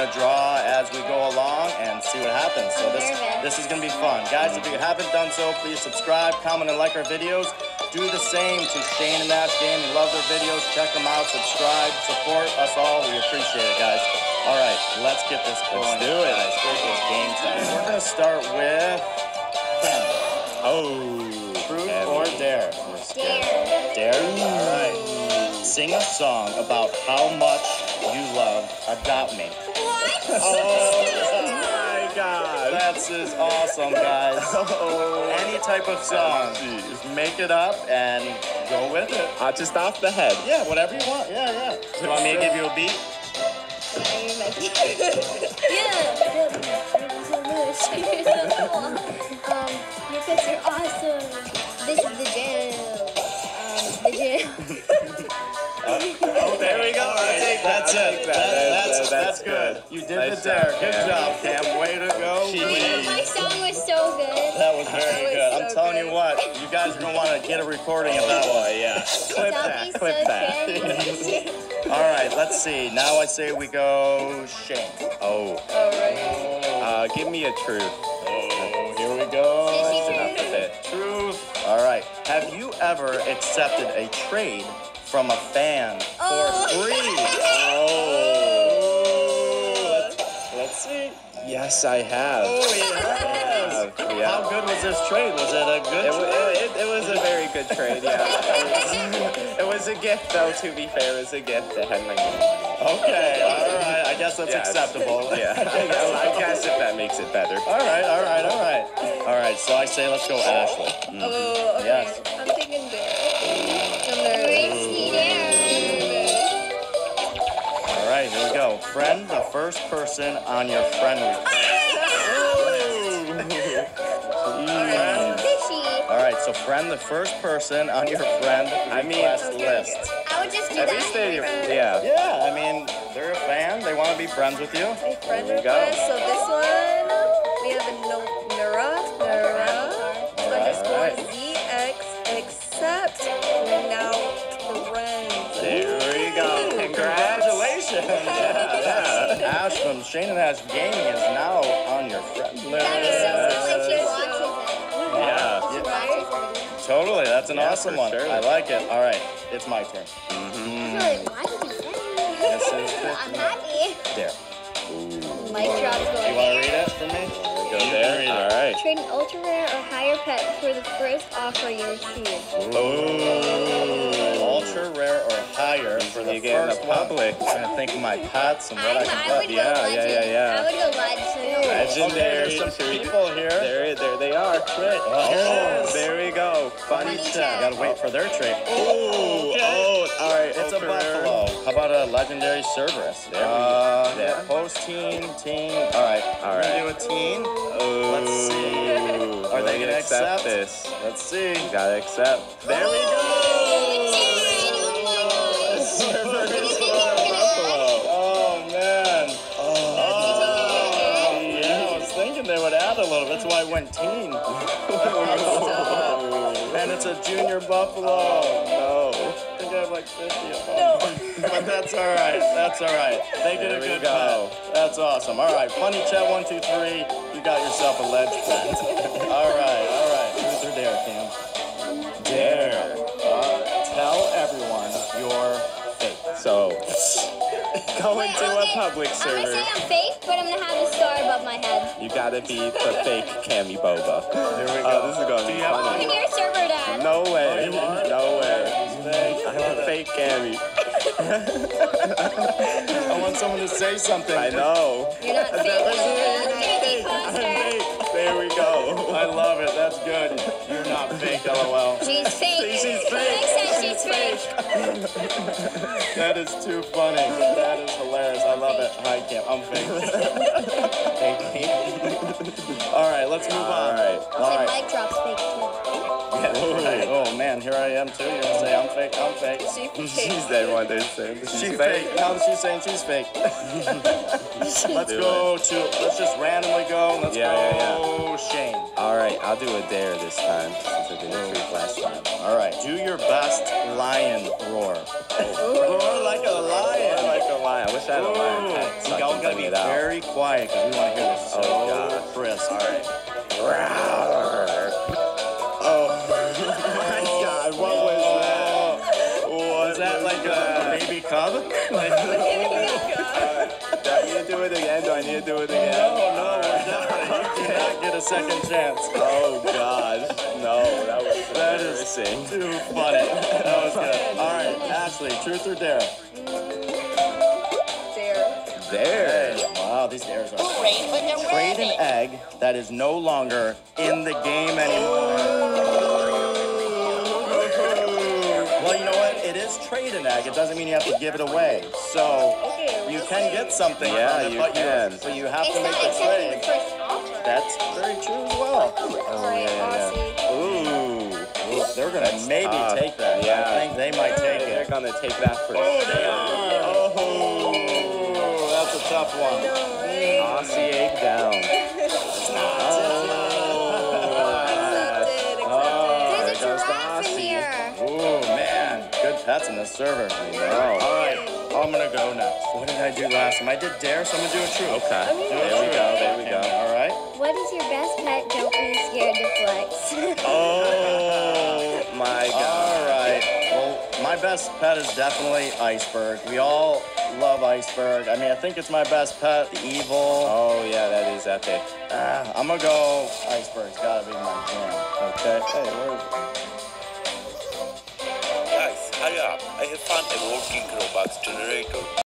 gonna draw as we go along and see what happens. So this is gonna be fun. Guys, if you haven't done so, please subscribe, comment, and like our videos. Do the same to Shane and Ash Gaming. Love their videos. Check them out. Subscribe. Support us all. We appreciate it, guys. All right, let's get this going. Let's do it. Guys, it is game time. We're gonna start with Truth or Dare? Dare? All right. Sing a song about how much you love Adopt Me. What? Oh my God. That's just awesome, guys. Any type of song. Just make it up and go with it. Just off the head. Yeah, whatever you want. Yeah. Do you want me to give you a beat? Because you're awesome. This is the jam. The jam. Oh, there we go. I'll take that. That's good. You did Nice the dare. job, Good Cam. job, Cam. Way to go. My song was so good. That was very good. I'm so telling good. you what, you guys are going to want to get a recording of that one. Yeah. Clip that. All right, let's see. Now I say we go Shane. Oh. Alright. Give me a truth. Oh, here we go. Enough of it. Truth. All right. Have you ever accepted a trade from a fan for free? Let's see. Yes, I have. Oh, yes. Yeah. How good was this trade? Was it a good trade? It was a very good trade, yeah. It was a gift, though, to be fair. It was a gift that had my name. Okay, all right. I guess that's Yes. acceptable. Yeah. I guess if that makes it better. All right. All right, so I say let's go Ashley. Oh, okay. Yes. I'm thinking Dare. All right, here we go. Friend the first person on your friend request. All right, so friend the first person on your friend request list. I would just do At least that. Yeah, I mean, they're a fan. They want to be friends with you. My friend There you go. request. So this one, we have a Nura Alright. _ZX accept. We're now friends. There we go. Congrats. Congratulations. Yeah. Ash from Shane and Ash Gaming is now on your friend list. That is so cool. Like she watches it. Yeah. Totally, that's an awesome for one. sure. I like it. All right, it's my turn. Like, why did you This is I'm happy. There. Mic drop's You going. want to read it for me? Go there. All right. Trade an ultra rare or higher pet for the first offer you receive. Ultra rare or higher for the You get in first the one. public. I'm trying to think of my pets and what I I can would put. go Yeah, legend. yeah. I would go legend. Legendary. Okay, there's some people here. There they are. Oh, There we go. Funny chat. Gotta wait for their trade. All right. It's a ultra rare. buffalo. How about a legendary Cerberus? There we go. Post teen. All right. All right. We're gonna do a teen. Let's see. Are they gonna accept this? Let's see. You gotta accept. There we go. Oh man. Yeah, I was thinking they would add a little. That's why I went teen. And it's a junior buffalo. No. I think I have like 50 of them. But that's all right. That's all right. They did a good job. That's awesome. All right. Funny chat 1, 2, 3. You got yourself a ledge pet. All right. Truth or dare, Cam? Dare. Tell everyone you're fake. So, go into a public I'm gonna server. say I'm fake, but I'm gonna have a star above my head. You gotta be the fake Cammy Boba. Here we Oh, go. this is gonna be Open funny. your server, Dad. No way. you are? No way. Fake. I'm a fake Cammy. I want someone to say something. I know. You're not fake. You're I'm imposter. fake. There we go. I love it. That's good. You're not fake, LOL. She's fake. She's fake. I said she's fake. That is too funny. That is hilarious. I love it. Hi, Cam. I'm fake. All right, let's move on. All right. Mic drop's fake too. Yeah, right. Oh man, here I am too. You're gonna say I'm fake. I'm fake. She's that one that's saying She's fake. Now that she's saying she's fake. Let's just randomly go. Let's go Shane. All right, I'll do a dare this time since I did a treat last time. All right, do your best lion roar. Roar like a lion. Like a lion. I wish I had a lion pet. So I I'm gonna be it out. very quiet because we want to hear this so God. crisp. All right. Oh My God, what was that? Was that like a baby cub? Do I need to do it again? Do I need to do it again? No, we're definitely. You cannot get a second chance. Oh gosh, no, that was That is embarrassing. too funny. That was good. All right, Ashley, truth or dare? There. There. Wow, these dares are. Trade an egg that is no longer in the game anymore. Well, you know what? It is trade an egg. It doesn't mean you have to give it away. So you can get something Yeah, from it, you but can. but you have It's to make not the accepting the trade. first offer. That's very true as well. Oh, yeah. Ooh, they're gonna maybe tough. take that. Yeah. I think they might take They're it. gonna take that for Oh, sure. they are. Oh, that's a tough one. Aussie egg down. There's a goes the giraffe in Aussie. here. Oh man, good pets in this server. know. All right, I'm gonna go next. What did I do last time? I did dare, so I'm gonna do a truth. Okay. Do a There we truth. go. There we go. All right. What is your best pet? Don't be scared to flex. Oh my All God. right. Well, my best pet is definitely Iceberg. We all love Iceberg. I mean, I think it's my best pet. The evil. Oh yeah, that is epic. I'm gonna go Iceberg's gotta be my jam. Okay. Hey, where is it? Guys, hurry up. I have found a working Robux generator.